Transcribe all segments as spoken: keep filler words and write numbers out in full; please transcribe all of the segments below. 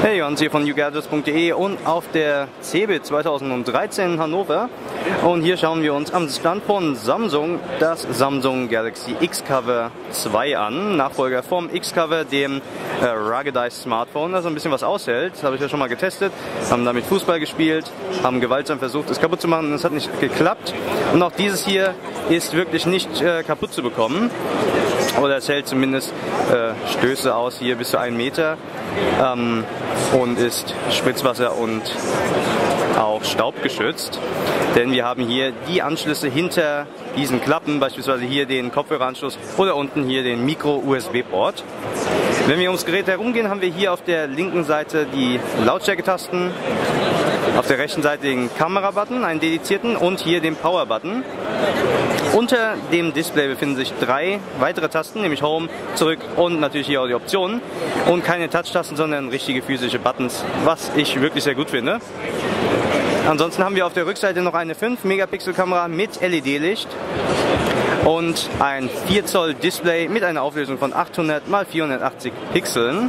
Hey, Johannes hier von new gadgets punkt de und auf der C eBIT zweitausenddreizehn in Hannover. Und hier schauen wir uns am Stand von Samsung das Samsung Galaxy X-Cover zwei an. Nachfolger vom X-Cover, dem äh, Ruggedized Smartphone, das ein bisschen was aushält. Das habe ich ja schon mal getestet. Haben damit Fußball gespielt, haben gewaltsam versucht, es kaputt zu machen und es hat nicht geklappt. Und auch dieses hier ist wirklich nicht äh, kaputt zu bekommen. Oder es hält zumindest äh, Stöße aus, hier bis zu einen Meter, ähm, und ist Spritzwasser und auch staubgeschützt. Denn wir haben hier die Anschlüsse hinter diesen Klappen, beispielsweise hier den Kopfhöreranschluss oder unten hier den Micro-U S B-Port. Wenn wir ums Gerät herumgehen, haben wir hier auf der linken Seite die Lautstärke-Tasten, auf der rechten Seite den Kamera-Button, einen dedizierten, und hier den Power-Button. Unter dem Display befinden sich drei weitere Tasten, nämlich Home, Zurück und natürlich hier auch die Optionen. Und keine Touch-Tasten, sondern richtige physische Buttons, was ich wirklich sehr gut finde. Ansonsten haben wir auf der Rückseite noch eine fünf Megapixel Kamera mit L E D-Licht und ein vier Zoll Display mit einer Auflösung von achthundert mal vierhundertachtzig Pixeln.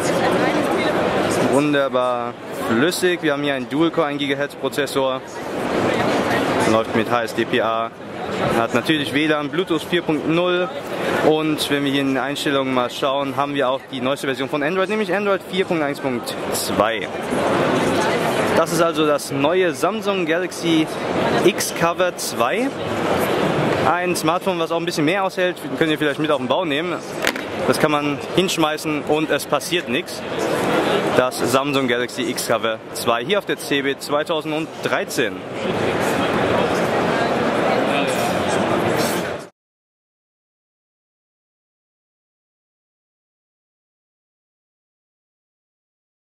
Wunderbar flüssig. Wir haben hier einen Dual-Core ein Gigahertz Prozessor, läuft mit H S D P A, hat natürlich W L A N, Bluetooth vier Punkt null, und wenn wir hier in den Einstellungen mal schauen, haben wir auch die neueste Version von Android, nämlich Android vier Punkt eins Punkt zwei. Das ist also das neue Samsung Galaxy X-Cover zwei. Ein Smartphone, was auch ein bisschen mehr aushält, könnt ihr vielleicht mit auf den Bau nehmen. Das kann man hinschmeißen und es passiert nichts. Das Samsung Galaxy X-Cover zwei hier auf der C eBIT zweitausenddreizehn.